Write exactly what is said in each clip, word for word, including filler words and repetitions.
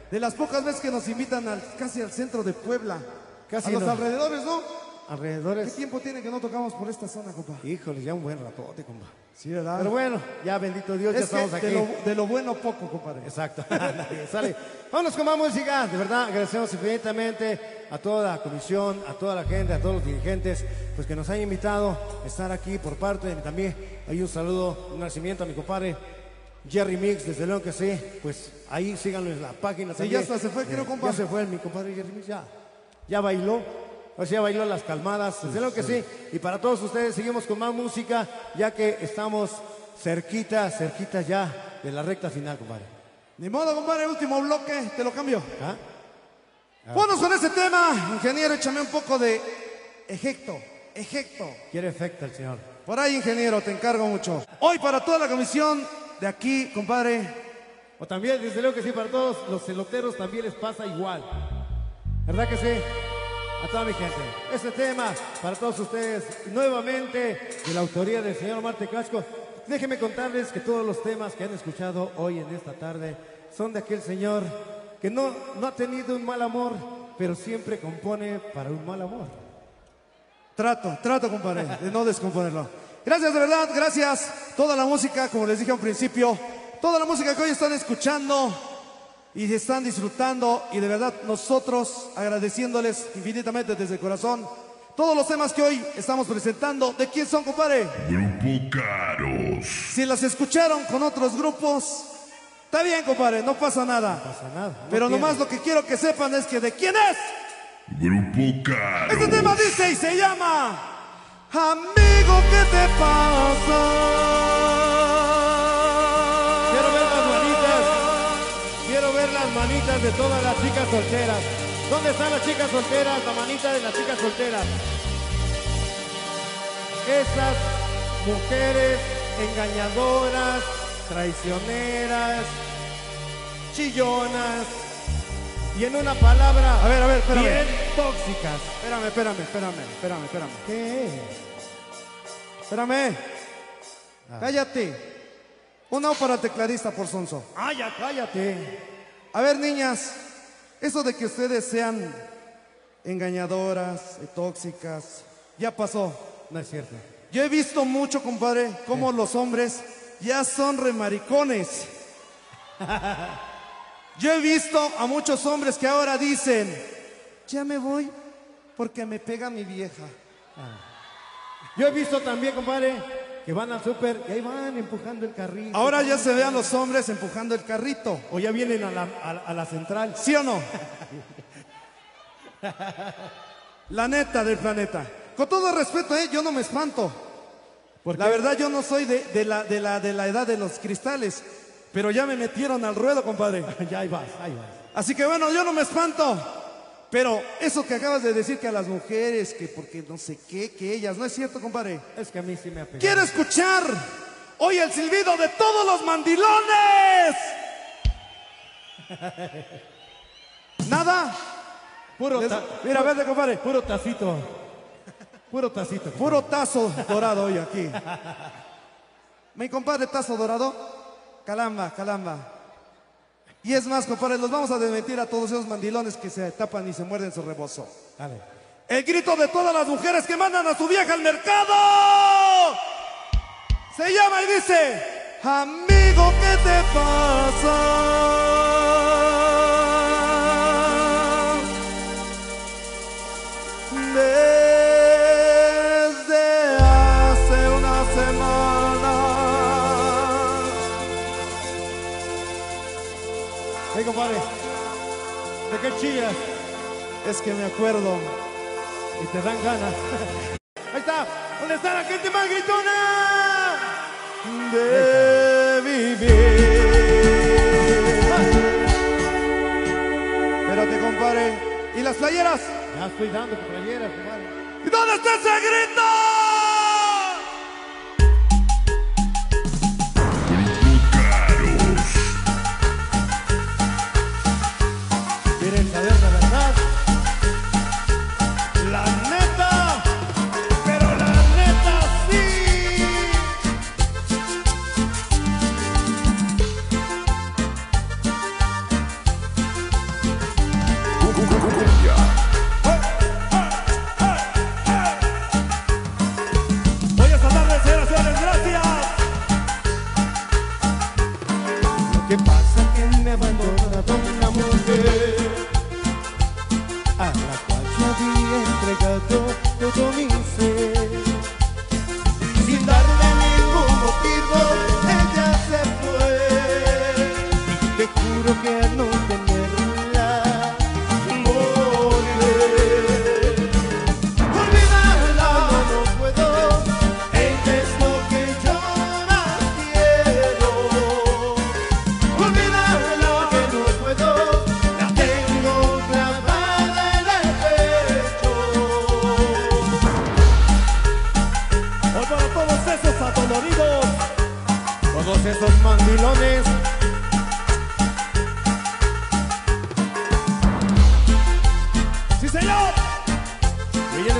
De las pocas veces que nos invitan al, casi al centro de Puebla. Casi a los no. alrededores, ¿no? Alrededores. ¿Qué tiempo tiene que no tocamos por esta zona, compa? Híjole, ya un buen ratote, compa. Sí, ¿verdad? Pero bueno, ya bendito Dios, es ya estamos que aquí. De lo, de lo bueno poco, compadre. Exacto. Sale. Vámonos con más música. De verdad, agradecemos infinitamente a toda la comisión, a toda la gente, a todos los dirigentes, pues que nos han invitado a estar aquí por parte de también. Hay un saludo, un nacimiento a mi compadre Jerry Mix, desde luego que sí. Pues ahí síganlo en la página. Sí, también. ya hasta se fue, creo, compa. Ya se fue mi compadre Jerry Mix, ya. Ya bailó. O sea, bailó las calmadas, desde luego que sí. Y para todos ustedes seguimos con más música, ya que estamos cerquita, cerquita ya de la recta final, compadre. Ni modo, compadre, último bloque, te lo cambio. ¿Ah? Ah. Vámonos con ese tema, ingeniero, échame un poco de ejecto, ejecto. Quiere efecto el señor. Por ahí, ingeniero, te encargo mucho. Hoy para toda la comisión de aquí, compadre. O también, desde luego que sí, para todos los celoteros también les pasa igual. ¿Verdad que sí? A toda mi gente. Este tema para todos ustedes, nuevamente de la autoría del señor Omar Tecasco. Déjenme contarles que todos los temas que han escuchado hoy en esta tarde son de aquel señor que no, no ha tenido un mal amor, pero siempre compone para un mal amor. Trato, trato, compadre, de no descomponerlo. Gracias, de verdad, gracias. Toda la música, como les dije al principio, toda la música que hoy están escuchando y están disfrutando, y de verdad nosotros agradeciéndoles infinitamente desde el corazón todos los temas que hoy estamos presentando. ¿De quién son, compadre? Grupo Caros. Si las escucharon con otros grupos, está bien, compadre, no pasa nada. No pasa nada. No Pero tiene. nomás lo que quiero que sepan es que ¿de quién es? Grupo Caros. Este tema dice y se llama Amigo, ¿qué te pasa? Quiero ver las manitas. Quiero ver las manitas de todas las chicas solteras. ¿Dónde están las chicas solteras? La manita de las chicas solteras. Esas mujeres engañadoras, traicioneras, chillonas y en una palabra, A ver, a ver, espérame. bien tóxicas. Espérame, espérame, espérame, espérame, espérame. ¿Qué? Espérame. Cállate. Un no para el tecladista por sonso. Ah, ya cállate. A ver, niñas, eso de que ustedes sean engañadoras, tóxicas, ya pasó. No es cierto. Yo he visto mucho, compadre, cómo los hombres ya son remaricones. Yo he visto a muchos hombres que ahora dicen, ya me voy porque me pega mi vieja. Yo he visto también, compadre, que van al súper y ahí van empujando el carrito. Ahora ya se vean los hombres empujando el carrito. O ya vienen a la, a, a la central. ¿Sí o no? La neta del planeta. Con todo respeto, ¿eh? Yo no me espanto. ¿Por La qué? verdad, yo no soy de, de, la, de, la, de la edad de los cristales. Pero ya me metieron al ruedo, compadre. Ya ahí vas, ahí vas. Así que bueno, yo no me espanto. Pero eso que acabas de decir que a las mujeres, que porque no sé qué, que ellas, no es cierto, compadre. Es que a mí sí me ha pegado. Quiero escuchar hoy el silbido de todos los mandilones. ¿Nada? Puro Les- ta- Mira, vete, compadre. Puro tacito. Puro tacito. Puro tazo dorado hoy aquí. Mi compadre, tazo dorado. Calamba, calamba. Y es más, compadre, los vamos a desmentir a todos esos mandilones que se tapan y se muerden su rebozo. Dale. El grito de todas las mujeres que mandan a su vieja al mercado. Se llama y dice, amigo, ¿qué te pasa? Desde hace una semana. Hey, compadre. ¿De qué chillas? Es que me acuerdo. Y te dan ganas. Ahí está. ¿Dónde está la gente más gritona? De vivir. Espérate, compadre. ¿Y las playeras? Ya estoy dando playeras, compadre. ¿Y dónde está ese grito? Grupo Caros. ¿Quieren saber la verdad? La neta. Pero la neta sí.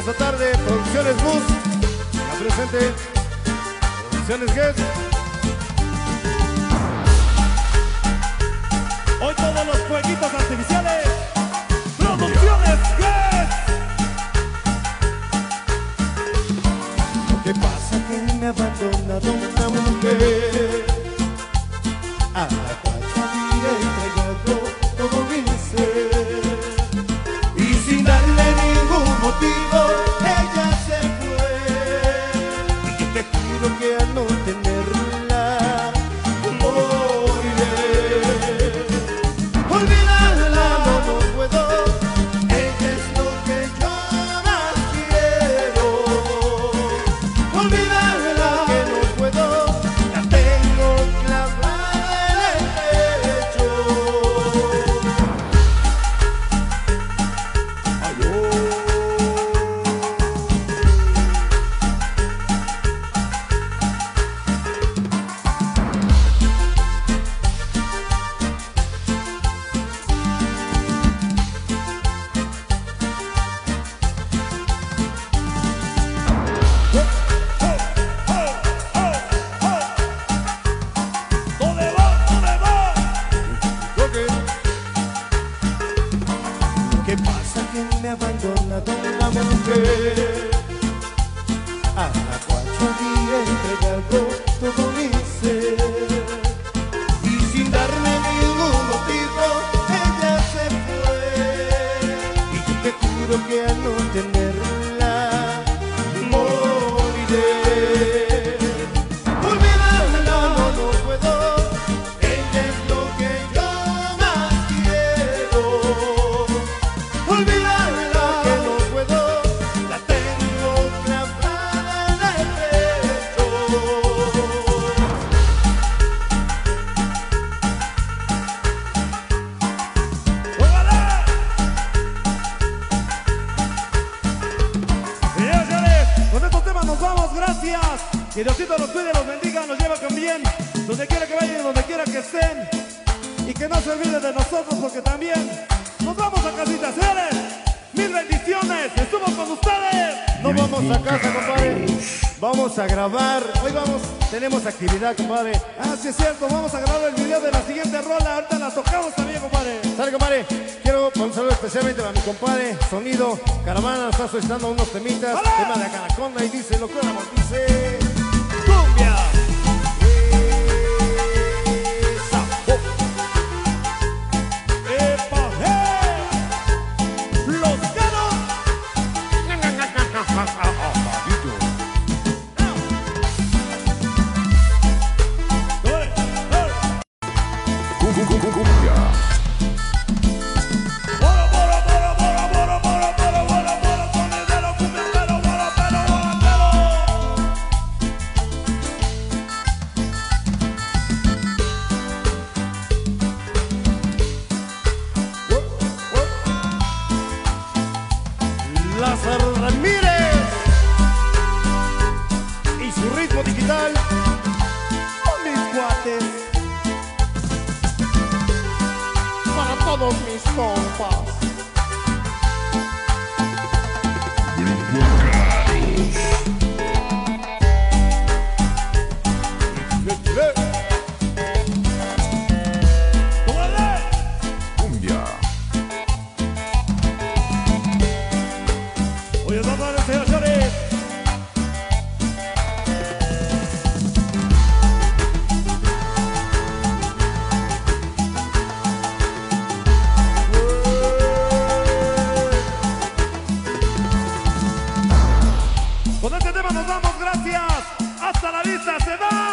esta tarde, Producciones Bus, la presente, Producciones Guest. Hoy todos los fueguitos artificiales, Producciones Guest. ¿Qué pasa? Que me ha abandonado una mujer a la cual había entregado todo mi ser, y sin darle ningún motivo ella se fue, y te juro que al no tenerla moriré. Olvidarla no, no puedo, ella es lo que yo más quiero. Olvidarla que no puedo, la tengo clavada en el pecho. Ay, oh. ¿Dónde va? ¿Dónde va? Ok. ¿Qué pasa? Que me abandona una mujer a la cual yo había entregado todo mi ser, y sin darme ningún motivo ella se fue, y yo te juro que al no tenerla moriré. Olvidarla no, no puedo, ella es lo que yo más quiero. Olvidarla que no puedo, la tengo clavada en el pecho. ¡Ojalá! Señores, señores, con estos temas nos vamos, gracias. Que Diosito los cuide, los bendiga, nos lleva con bien, donde quiera que vayan, donde quiera que estén. Y que no se olviden de nosotros, porque también nos vamos a casita, señores. Mil bendiciones, estuvo con ustedes. No vamos a casa, compadre. Vamos a grabar. Hoy vamos, tenemos actividad, compadre. Ah, sí es cierto, vamos a grabar el video de la siguiente rola. Ahorita la tocamos también, compadre. Sale, compadre. Quiero un saludo especialmente para mi compadre Sonido Caravana. Nos está solicitando unos temitas. ¡Hola! Tema de Acanaconda y dice, lo que éramos, dice. ¡Cumbia! Esa. Oh. ¡Epa! ¡Eh! ¡Los ganos! ¡Dale! ¡Dale! Cumbia. ¡Bora, bora, bora, bora, bora, bora, bora, bora, bora, sonidero, cumbiambero, bora, pero, bora, pero! Lázaro Ramírez y su ritmo digital. ¡Oh, mis cuates! Para todos mis compas. Grupo Caros. ¡Tómale! Cumbia. Oye, señores, señores. Con este tema nos vamos, gracias. Hasta la vista, se va.